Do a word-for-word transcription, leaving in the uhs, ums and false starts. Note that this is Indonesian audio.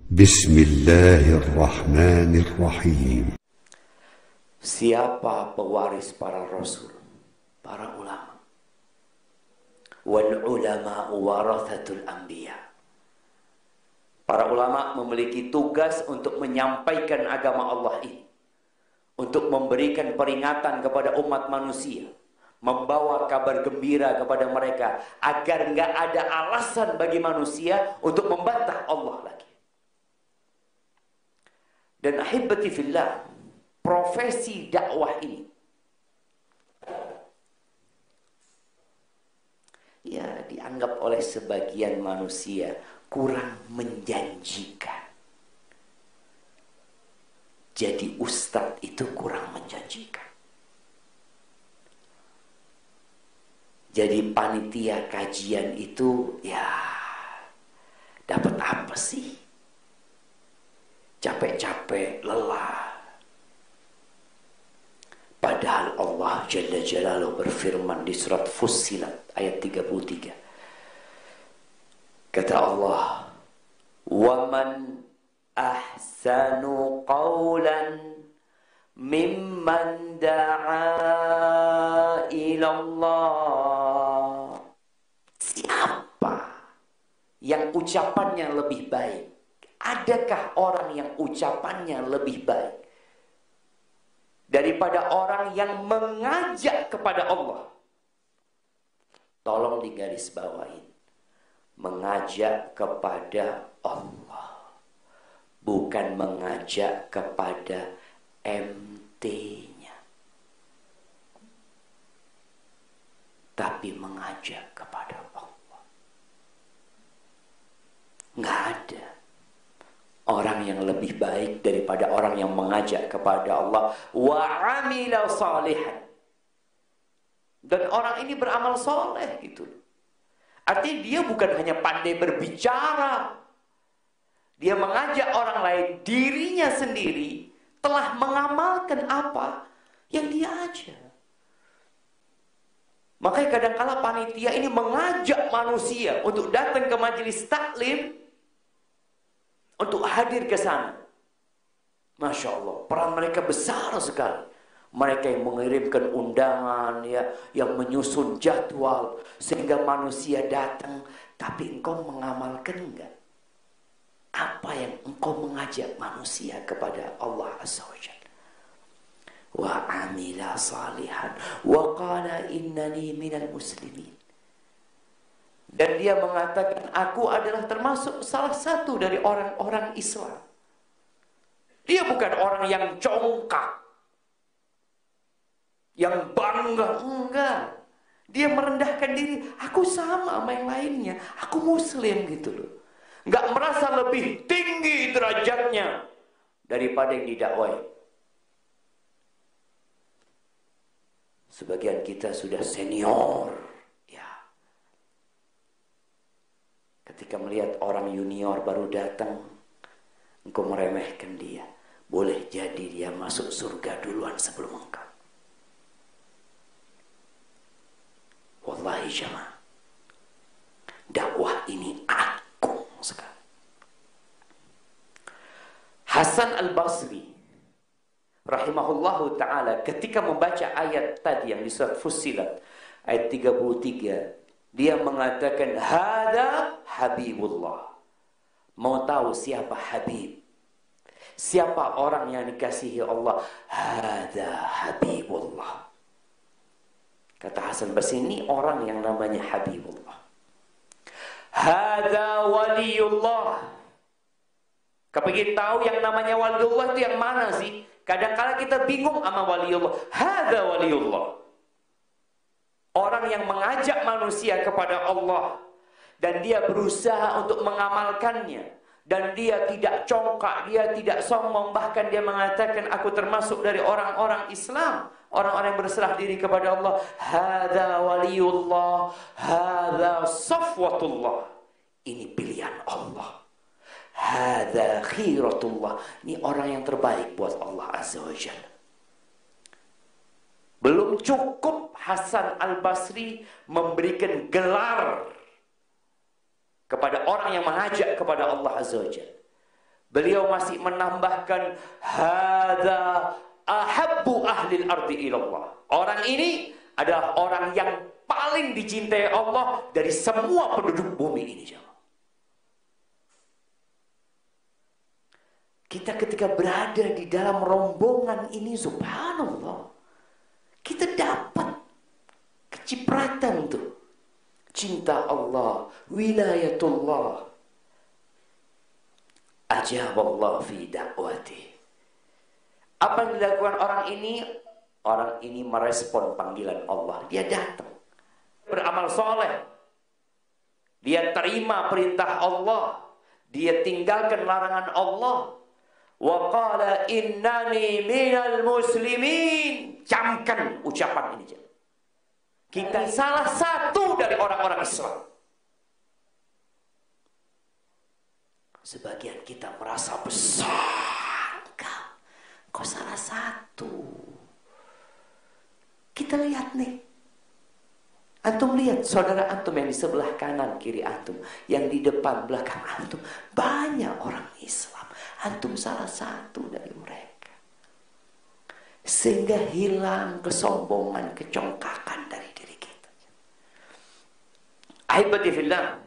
Bismillahirrahmanirrahim. Siapa pewaris para rasul? Para ulama. Wal ulama warathatul anbiya. Para ulama memiliki tugas untuk menyampaikan agama Allah ini, untuk memberikan peringatan kepada umat manusia, membawa kabar gembira kepada mereka agar nggak ada alasan bagi manusia untuk membantah Allah lagi. Dan ahibati fillah, profesi dakwah ini ya dianggap oleh sebagian manusia kurang menjanjikan. Jadi ustadz itu kurang menjanjikan. Jadi panitia kajian itu ya dapat apa sih? Capek-capek, lelah. Padahal Allah Jalla Jalaluhu berfirman di surat Fussilat ayat tiga puluh tiga. Kata Allah, "Waman ahsanu qawlan mimman da'a ila Allah." Siapa yang ucapannya lebih baik? Adakah orang yang ucapannya lebih baik daripada orang yang mengajak kepada Allah? Tolong digarisbawahi. Mengajak kepada Allah, bukan mengajak kepada M T-nya, tapi mengajak kepada Allah. Nggak ada orang yang lebih baik daripada orang yang mengajak kepada Allah. Wa amila salihan. Dan orang ini beramal soleh gitu. Artinya dia bukan hanya pandai berbicara. Dia mengajak orang lain, dirinya sendiri telah mengamalkan apa yang dia ajar. Makanya kadang-kala panitia ini mengajak manusia untuk datang ke majelis taklim, untuk hadir ke sana. Masya Allah, peran mereka besar sekali. Mereka yang mengirimkan undangan, ya, yang menyusun jadwal sehingga manusia datang. Tapi engkau mengamalkan enggak apa yang engkau mengajak manusia kepada Allah Azza wa Jalla? Wa amila salihan wa qala innani minal muslimin. Dan dia mengatakan, aku adalah termasuk salah satu dari orang-orang Islam. Dia bukan orang yang congkak, yang bangga, enggak. Dia merendahkan diri, aku sama sama yang lainnya, aku muslim gitu loh. Enggak merasa lebih tinggi derajatnya daripada yang didakwai. Sebagian kita sudah senior, ketika melihat orang junior baru datang, engkau meremehkan dia. Boleh jadi dia masuk surga duluan sebelum engkau. Wallahi jamaah, dakwah ini agung sekali. Hasan Al-Basri rahimahullahu ta'ala ketika membaca ayat tadi yang di surat Fussilat ayat tiga puluh tiga, dia mengatakan, hada Habibullah. Mau tahu siapa Habib? Siapa orang yang dikasihi Allah? Hada Habibullah. Kata Hasan Basri, ini orang yang namanya Habibullah. Hada Waliullah. Kepingin tahu yang namanya Waliullah itu yang mana sih? Kadang-kadang kita bingung sama Waliullah. Hada Waliullah. Orang yang mengajak manusia kepada Allah dan dia berusaha untuk mengamalkannya, dan dia tidak congkak, dia tidak sombong, bahkan dia mengatakan, aku termasuk dari orang-orang Islam, orang-orang yang berserah diri kepada Allah. Hadza waliullah, hadza safwatullah. Ini pilihan Allah. Hadza khiratullah. Ini orang yang terbaik buat Allah Azza wa Jalla. Belum cukup Hasan Al-Basri memberikan gelar kepada orang yang mengajak kepada Allah Azza wa Jalla. Beliau masih menambahkan, hadza ahabbu ahlil ardi ilallah. Orang ini adalah orang yang paling dicintai Allah dari semua penduduk bumi ini. Kita ketika berada di dalam rombongan ini, subhanallah, kita dapat kecipratan tuh. Cinta Allah, wilayatullah. Ajaballah fi da'wati. Apa yang dilakukan orang ini? Orang ini merespon panggilan Allah. Dia datang, beramal soleh, dia terima perintah Allah, dia tinggalkan larangan Allah. Wa qala innani minal muslimin. Camkan ucapan ini. Kita salah satu dari orang-orang Islam. Sebagian kita merasa besar. Kau, kau salah satu. Kita lihat nih. Antum lihat saudara antum yang di sebelah kanan kiri antum, yang di depan belakang antum, banyak orang Islam. Antum salah satu dari mereka. Sehingga hilang kesombongan, kecongkakan dari diri kita. Ahibati fillah.